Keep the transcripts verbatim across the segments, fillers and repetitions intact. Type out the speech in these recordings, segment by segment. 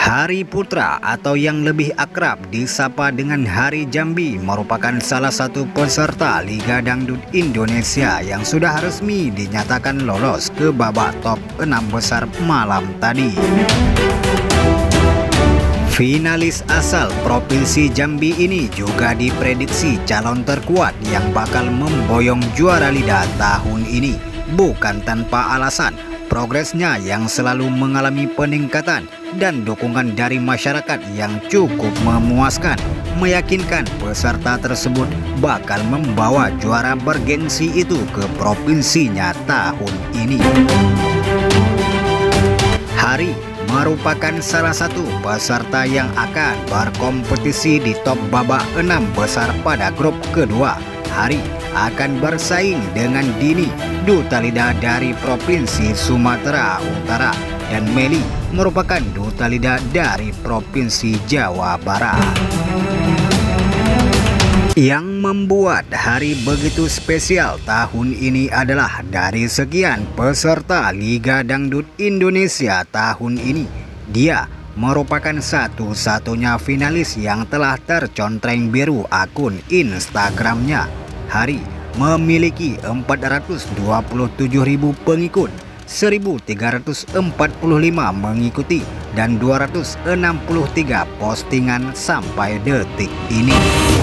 Hari Putra atau yang lebih akrab disapa dengan Hari Jambi merupakan salah satu peserta Liga Dangdut Indonesia yang sudah resmi dinyatakan lolos ke babak top enam besar malam tadi. Finalis asal Provinsi Jambi ini juga diprediksi calon terkuat yang bakal memboyong juara Liga tahun ini. Bukan tanpa alasan, progresnya yang selalu mengalami peningkatan dan dukungan dari masyarakat yang cukup memuaskan meyakinkan peserta tersebut bakal membawa juara bergengsi itu ke provinsinya tahun ini. Hari merupakan salah satu peserta yang akan berkompetisi di top babak enam besar pada grup kedua. Hari akan bersaing dengan Dini, Duta Lidah dari Provinsi Sumatera Utara, dan Meli merupakan Duta Lidah dari Provinsi Jawa Barat. Yang membuat hari begitu spesial tahun ini adalah dari sekian peserta Liga Dangdut Indonesia tahun ini, dia merupakan satu-satunya finalis yang telah tercontreng biru akun Instagramnya. Hari memiliki empat ratus dua puluh tujuh ribu pengikut, seribu tiga ratus empat puluh lima mengikuti, dan dua ratus enam puluh tiga postingan sampai detik ini.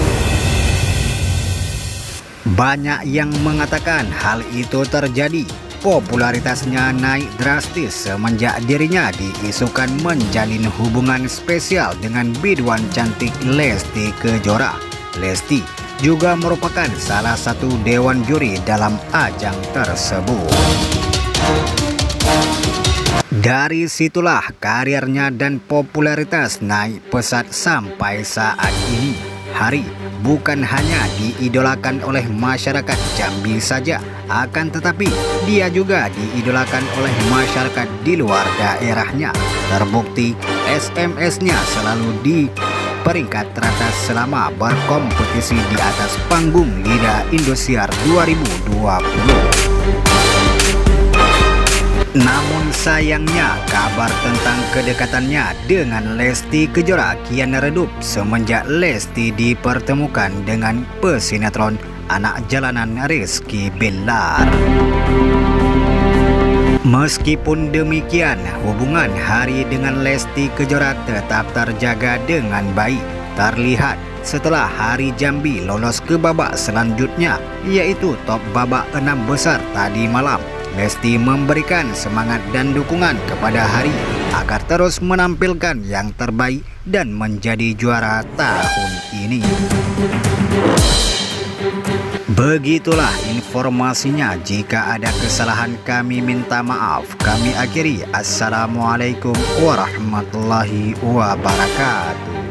Banyak yang mengatakan hal itu terjadi popularitasnya naik drastis semenjak dirinya diisukan menjalin hubungan spesial dengan biduan cantik Lesti Kejora. Lesti juga merupakan salah satu dewan juri dalam ajang tersebut. Dari situlah karirnya dan popularitas naik pesat sampai saat ini. Hari bukan hanya diidolakan oleh masyarakat Jambi saja, akan tetapi dia juga diidolakan oleh masyarakat di luar daerahnya. Terbukti S M S-nya selalu di peringkat teratas selama berkompetisi di atas panggung Liga Indosiar dua ribu dua puluh. Namun sayangnya kabar tentang kedekatannya dengan Lesti Kejora kian redup semenjak Lesti dipertemukan dengan pesinetron anak jalanan Rizky Bilar. Meskipun demikian, hubungan Hari dengan Lesti Kejora tetap terjaga dengan baik. Terlihat setelah Hari Jambi lolos ke babak selanjutnya, yaitu top babak enam besar tadi malam. Lesti memberikan semangat dan dukungan kepada Hari agar terus menampilkan yang terbaik dan menjadi juara tahun ini. Begitulah informasinya. Jika ada kesalahan kami minta maaf. Kami akhiri. Assalamualaikum warahmatullahi wabarakatuh.